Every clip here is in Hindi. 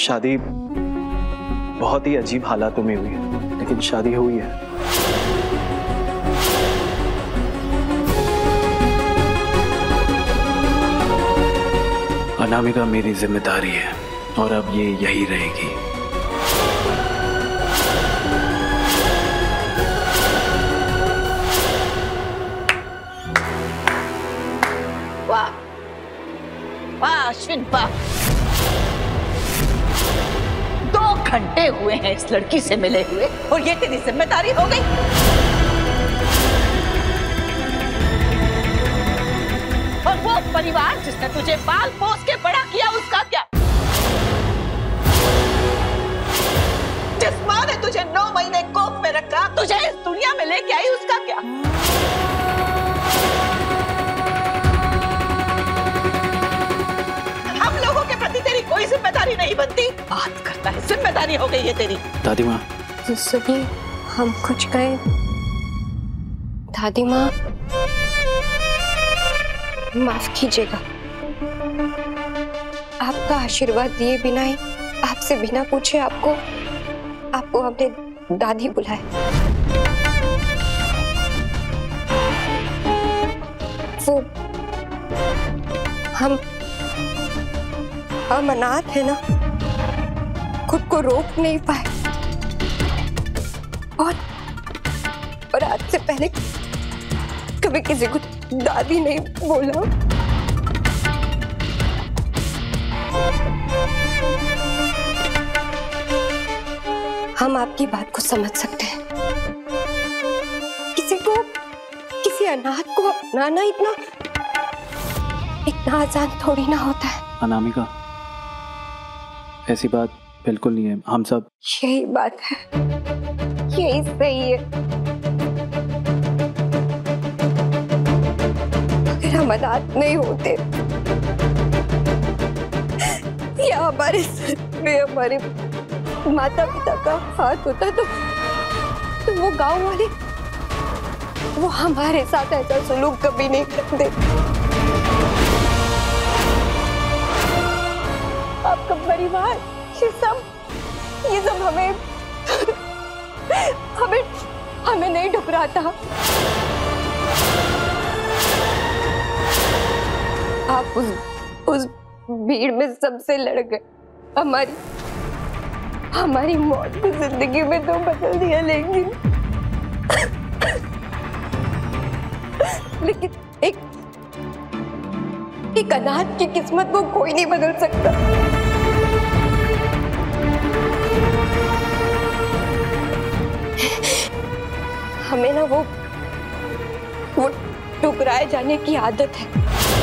शादी बहुत ही अजीब हालातों में हुई है, लेकिन शादी हुई है। अनामिका मेरी जिम्मेदारी है और अब ये यही रहेगी। वाह वाह अश्विन वाह, 2 घंटे हुए हैं इस लड़की से मिले हुए और ये तेरी जिम्मेदारी हो गई। और वो परिवार जिसने तुझे पाल पोस के बड़ा किया उसका क्या? जिस माँ ने तुझे 9 महीने कोख में रखा, तुझे इस दुनिया में लेके आई, उसका क्या? हम लोगों के प्रति तेरी कोई जिम्मेदारी नहीं बनती। बात करता है, जिम्मेदारी हो गई है तेरी। दादी माँ सुनिए, हम कुछ कहें? दादी माँ माफ कीजिएगा, आपका आशीर्वाद दिए बिना ही, आपसे बिना पूछे आपको हमने दादी बुलाया। वो हम अनाथ है ना, खुद को रोक नहीं पाए और आज से पहले कभी किसी को दादी नहीं बोला। हम आपकी बात को समझ सकते हैं। किसी अनाथ को अपनाना इतना आसान थोड़ी ना होता है। अनामिका, ऐसी बात बिल्कुल नहीं है। हम सब यही बात है, यही सही है। अगर हम अनाथ नहीं होते या हमारे सर पे हमारे माता पिता का हाथ होता तो वो गांव वाले वो हमारे साथ ऐसा सलूक कभी नहीं करते। आपका परिवार ये सब हमें नहीं ठुकराता। आप उस भीड़ में सबसे लड़ गए, हमारी मौत को जिंदगी में तो बदल दिया, लेकिन एक अनाथ की किस्मत को कोई नहीं बदल सकता। हमें ना वो ठुकराए जाने की आदत है।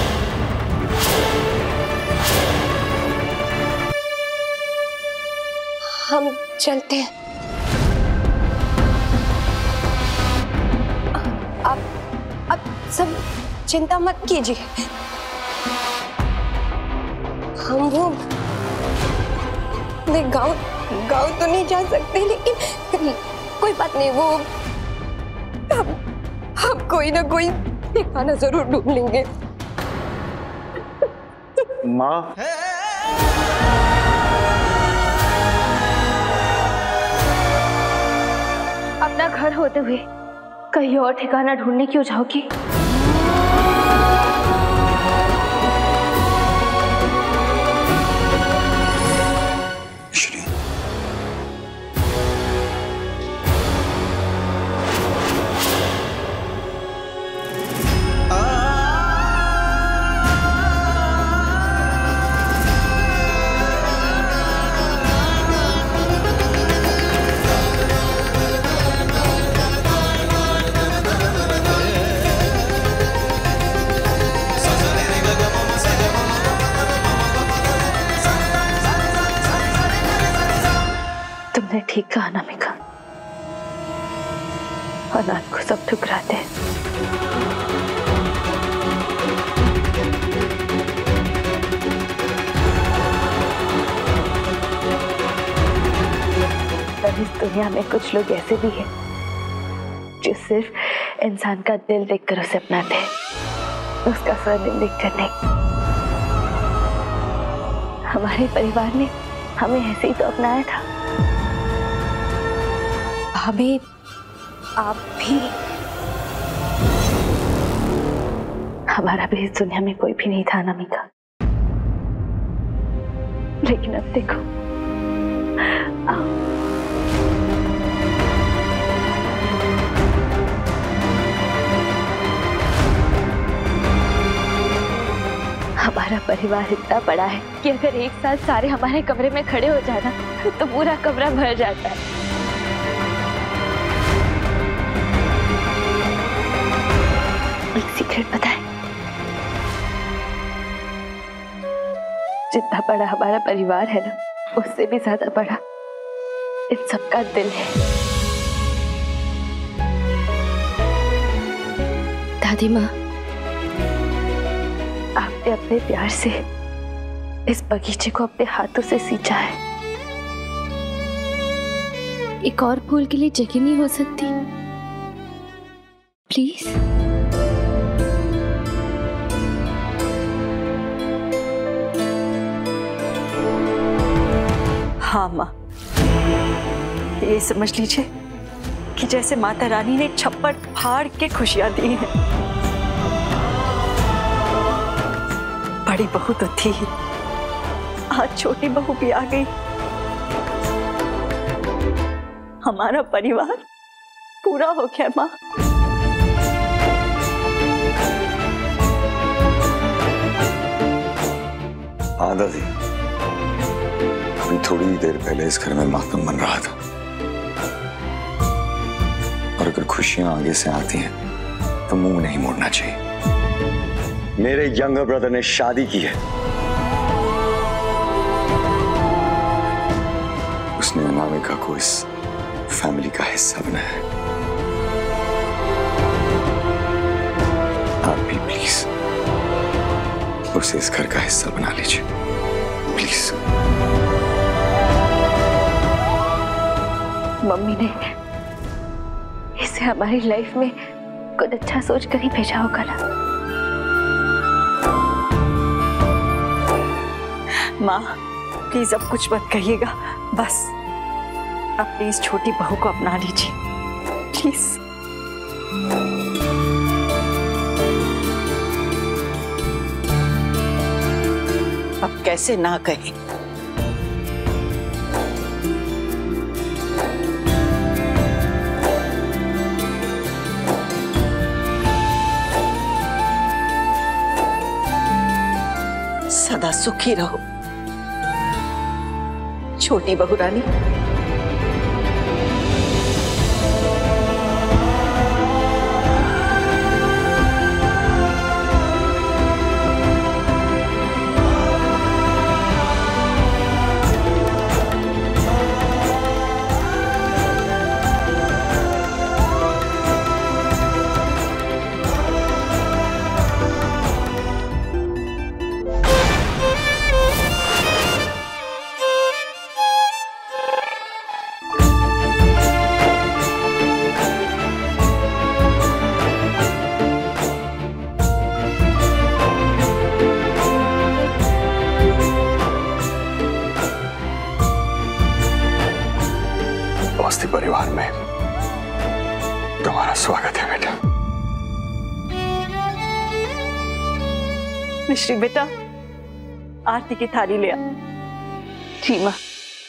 हम चलते हैं। आप सब चिंता मत कीजिए। हम वो गाँव तो नहीं जा सकते, लेकिन कोई बात नहीं, वो हम कोई ना कोई ठिकाना जरूर ढूंढ लेंगे। माँ, अपना घर होते हुए कहीं और ठिकाना ढूंढने क्यों जाओगी? तुमने ठीक कहा अनामिका, अनाथ को सब ठुकराते हैं। पर इस दुनिया में कुछ लोग ऐसे भी हैं जो सिर्फ इंसान का दिल देखकर उसे अपनाते हैं, उसका सरनेम देखकर नहीं। हमारे परिवार ने हमें ऐसे ही तो अपनाया था। हमें आप भी, हमारा भी इस दुनिया में कोई भी नहीं था अनामिका, लेकिन अब देखो, आओ। हमारा परिवार इतना बड़ा है कि अगर एक साथ सारे हमारे कमरे में खड़े हो जाना तो पूरा कमरा भर जाता है। एक सीक्रेट पता है? जितना बड़ा हमारा परिवार है ना, उससे भी ज्यादा बड़ा इन सबका दिल है। दादी माँ, आपने अपने प्यार से इस बगीचे को अपने हाथों से सींचा है। एक और फूल के लिए जगह नहीं हो सकती? प्लीज। हाँ माँ, ये समझ लीजिए कि जैसे माता रानी ने छप्पर फाड़ के खुशियां दी हैं। बड़ी बहू तो थी, आज छोटी बहू भी आ गई। हमारा परिवार पूरा हो गया माँ। हाँ दादी, अभी थोड़ी देर पहले इस घर में मातम बन रहा था, और अगर खुशियां आगे से आती हैं तो मुंह नहीं मोड़ना चाहिए। मेरे यंगर ब्रदर ने शादी की है, उसने अनामिका को इस फैमिली का हिस्सा बनाया है। आप भी प्लीज उसे इस घर का हिस्सा बना लीजिए, प्लीज। मम्मी ने इसे हमारी लाइफ में कुछ अच्छा सोच कर ही भेजा होगा ना। माँ प्लीज अब कुछ मत कहिएगा, बस अपनी इस छोटी बहू को अपना लीजिए प्लीज। अब कैसे ना कहें। सदा सुखी रहो छोटी बहू रानी। अवस्थी परिवार में तुम्हारा स्वागत है बेटा। मिश्री बेटा, आरती की थाली ले आ। जी माँ।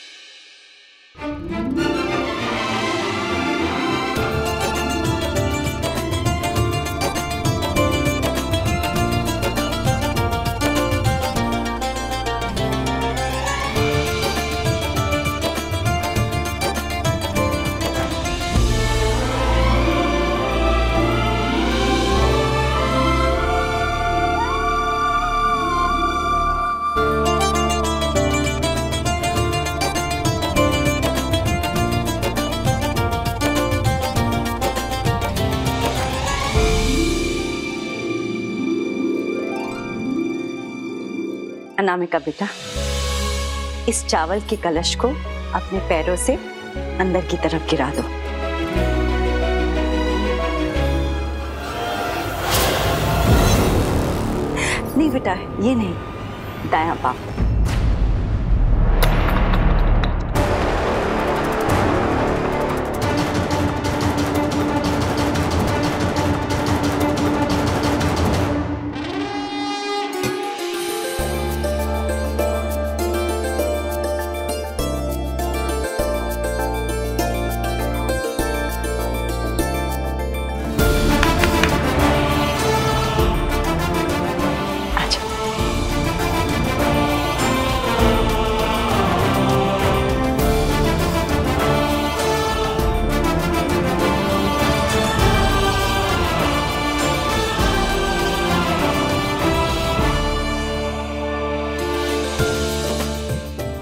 अनामिका बेटा, इस चावल के कलश को अपने पैरों से अंदर की तरफ गिरा दो। नहीं बेटा, ये नहीं, दायां पाँव।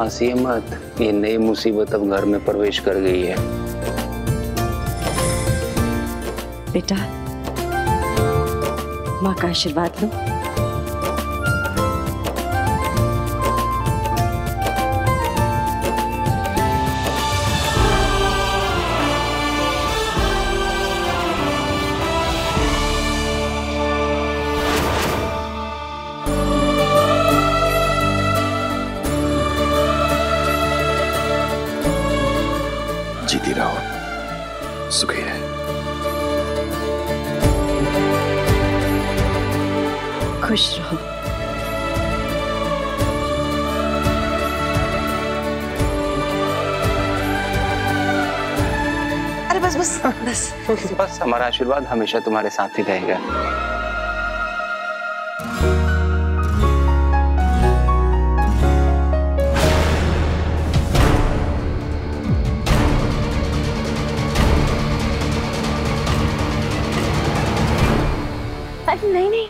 उदासी मत, ये नई मुसीबत अब घर में प्रवेश कर गई है। बेटा, माँ का आशीर्वाद लो। जीती रहो, सुखी रहे। खुश रहो। अरे बस बस बस बस हमारा आशीर्वाद हमेशा तुम्हारे साथ ही रहेगा। नहीं नहीं,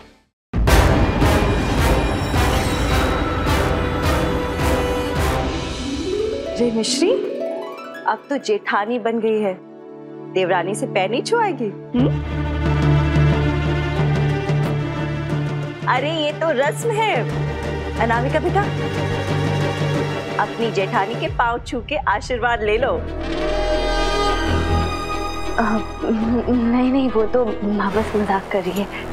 रे मिश्री, अब तो जेठानी बन गई है, देवरानी से पैर नहीं छुआएगी? अरे ये तो रस्म है। अनामिका बेटा, अपनी जेठानी के पांव छू के आशीर्वाद ले लो। नहीं नहीं, वो तो माँ बस मजाक कर रही है।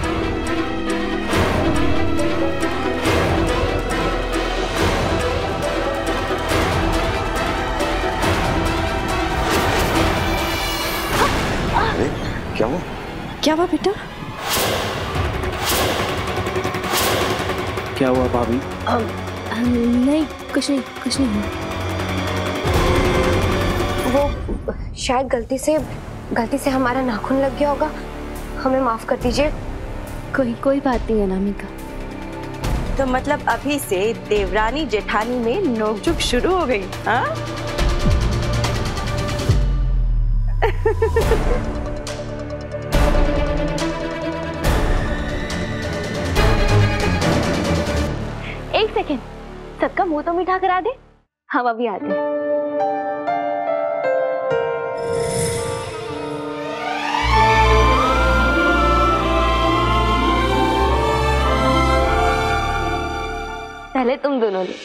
क्या हुआ? क्या हुआ बेटा? क्या हुआ भाभी? नहीं, कुछ नहीं हुआ। वो शायद गलती से हमारा नाखून लग गया होगा, हमें माफ कर दीजिए। कोई बात नहीं अनामिका। तो मतलब अभी से देवरानी जेठानी में नोकझोंक शुरू हो गई? हाँ? एक सेकेंड, सबका मुंह तो मीठा करा दे, हम अभी आते हैं। पहले तुम दोनों ले।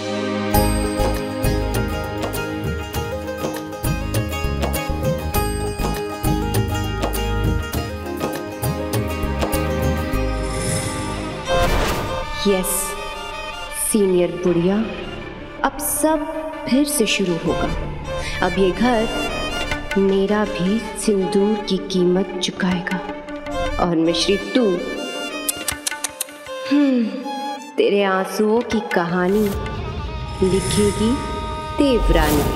यस सीनियर बुढ़िया, अब सब फिर से शुरू होगा। अब ये घर मेरा भी सिंदूर की कीमत चुकाएगा। और मिश्री तू तेरे आंसुओं की कहानी लिखेगी देवरानी।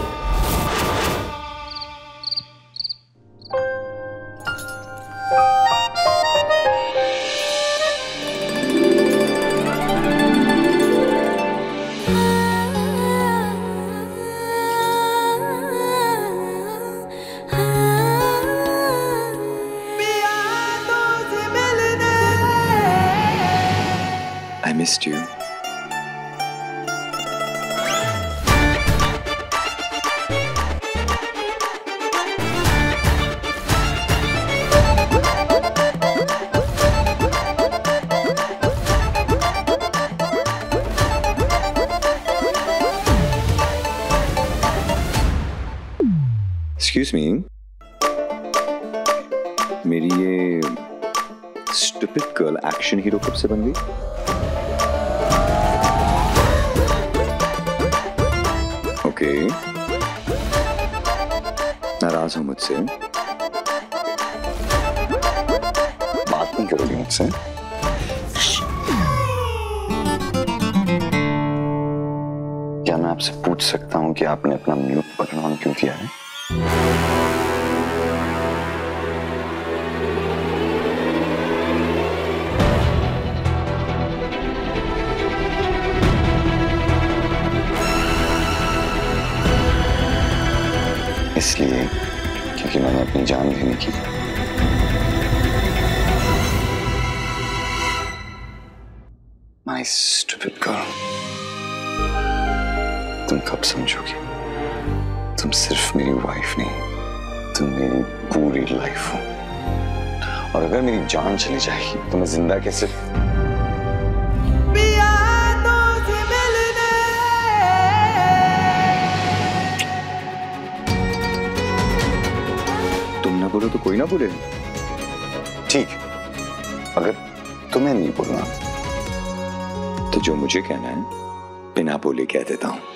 I missed you. Excuse me. मेरी ये stupid girl एक्शन हीरो कब से बन गई? ओके, नाराज हो मुझसे? बात नहीं करोगी मुझसे? क्या मैं आपसे पूछ सकता हूं कि आपने अपना म्यूट बटन ऑन क्यों किया है? इसलिए क्योंकि मैंने अपनी जान देने की My stupid girl. तुम कब समझोगी? तुम सिर्फ मेरी वाइफ नहीं, तुम मेरी पूरी लाइफ हो। और अगर मेरी जान चली जाएगी तो मैं जिंदा कैसे? तुम ना बोलो तो कोई ना बोले। ठीक, अगर तुम्हें नहीं बोलना तो जो मुझे कहना है बिना बोले कह देता हूं।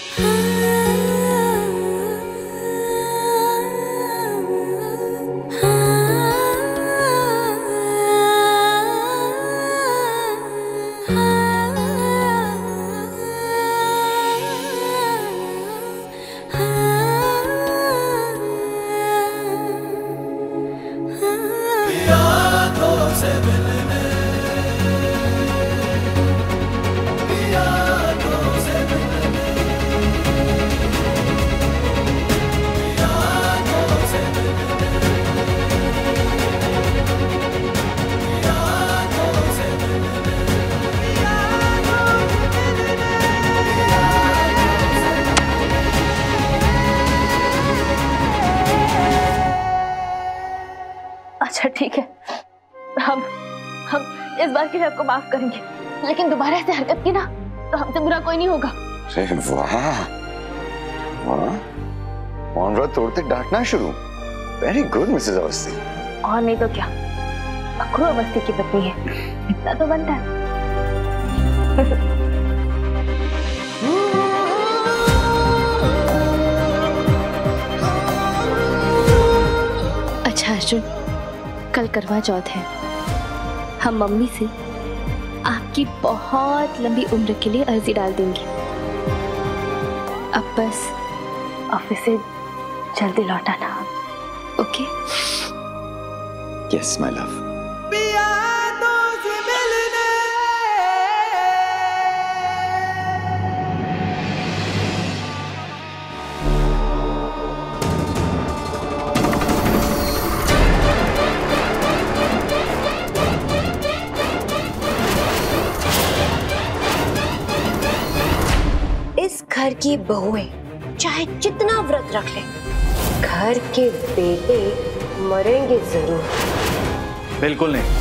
अच्छा ठीक है, हम इस बार के लिए आपको माफ करेंगे, लेकिन दोबारा ऐसे हरकत की ना तो हमसे बुरा कोई नहीं होगा। अरे वाह वाह, मौन तोड़ते डांटना शुरू। Very good Mrs Awasthi. और नहीं तो क्या, अखरू अवस्थी की पत्नी है, इतना तो बनता है। अच्छा अर्जुन, कल करवा चौथ है। हम मम्मी से आपकी बहुत लंबी उम्र के लिए अर्जी डाल देंगे। अब बस ऑफिस से जल्दी लौटाना। ओके? Yes my love. घर की बहुएं चाहे जितना व्रत रख ले, घर के बेटे मरेंगे जरूर। बिल्कुल नहीं।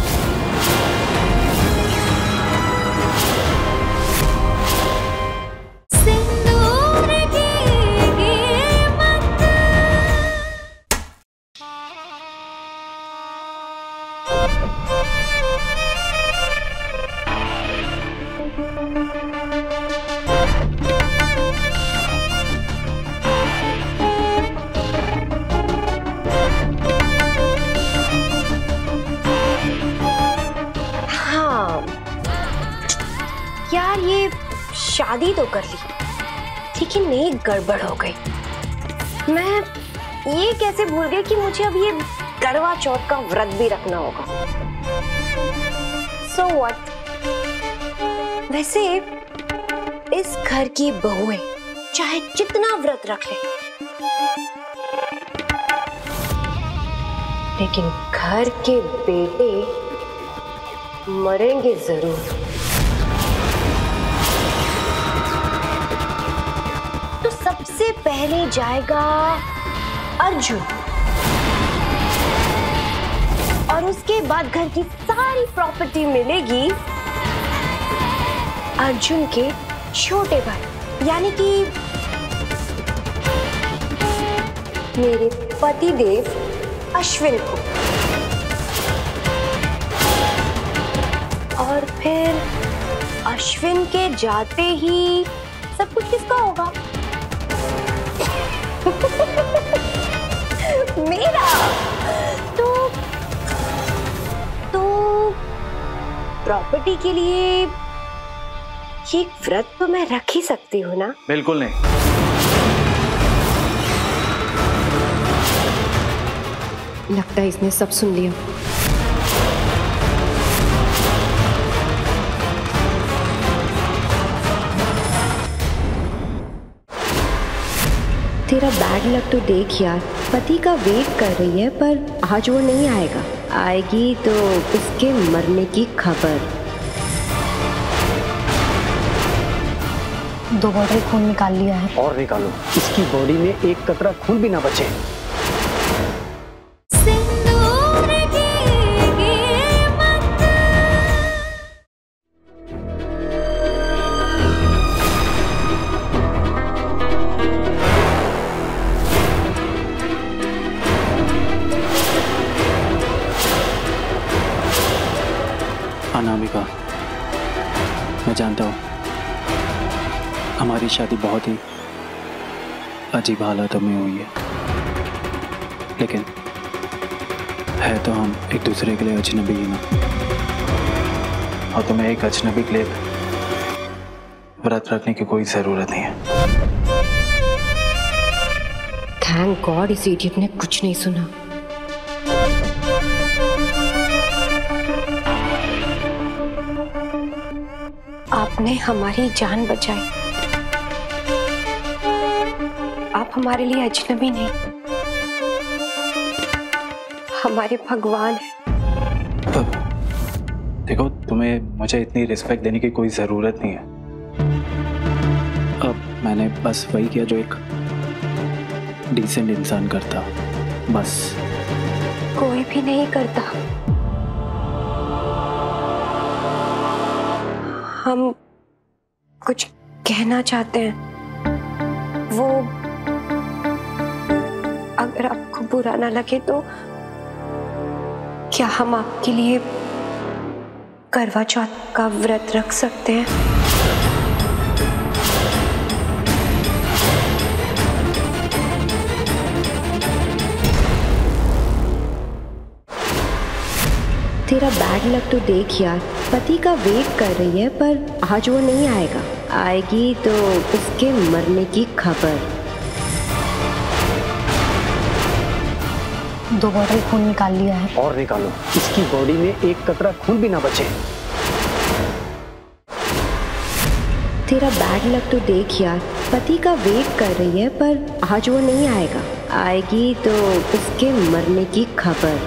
यार ये शादी तो कर ली, लेकिन एक गड़बड़ हो गई। मैं ये कैसे भूल गई कि मुझे अब ये करवा चौथ का व्रत भी रखना होगा। So what? वैसे इस घर की बहुएं चाहे जितना व्रत रख ले, लेकिन घर के बेटे मरेंगे जरूर। तो सबसे पहले जाएगा अर्जुन, और उसके बाद घर की सारी प्रॉपर्टी मिलेगी अर्जुन के छोटे भाई यानी कि मेरे पतिदेव अश्विन को। और फिर अश्विन के जाते ही सब कुछ किसका होगा? मेरा। तो प्रॉपर्टी के लिए ये व्रत तो मैं रख ही सकती हूँ ना? बिल्कुल नहीं। लगता है इसने सब सुन लिया। तेरा बैड लक तो देख यार, पति का वेट कर रही है पर आज वो नहीं आएगा। आएगी तो उसके मरने की खबर। 2 बॉटल खून निकाल लिया है। और निकालो, इसकी बॉडी में एक कतरा खून भी ना बचे। अनामिका, मैं जानता हूँ हमारी शादी बहुत ही अजीब हालातों में हुई है, लेकिन है तो हम एक दूसरे के लिए अजनबी ही ना, और तुम्हें एक अजनबी के लिए व्रत रखने की कोई जरूरत नहीं है। थैंक गॉड इस इडियट ने कुछ नहीं सुना। आपने हमारी जान बचाई। आप हमारे लिए अजनबी नहीं, हमारे भगवान हैं। देखो, तुम्हें मुझे इतनी रिस्पेक्ट देने की कोई जरूरत नहीं है। अब मैंने बस वही किया जो एक डिसेंट इंसान करता, बस। कोई भी नहीं करता। हम कुछ कहना चाहते हैं, वो अगर आपको बुरा ना लगे तो क्या हम आपके लिए करवा चौथ का व्रत रख सकते हैं? तेरा बैड लक तो देख यार, पति का वेट कर रही है पर आज वो नहीं आएगा। आएगी तो उसके मरने की खबर। 2 बॉटल खून निकाल लिया है। और निकालो, इसकी बॉडी में एक कतरा खून भी ना बचे। तेरा बैड लक तो देख यार, पति का वेट कर रही है पर आज वो नहीं आएगा। आएगी तो उसके मरने की खबर।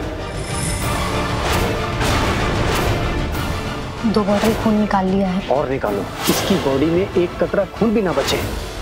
2 बॉटल खून निकाल लिया है। और निकालो, इसकी बॉडी में एक कतरा खून भी ना बचे।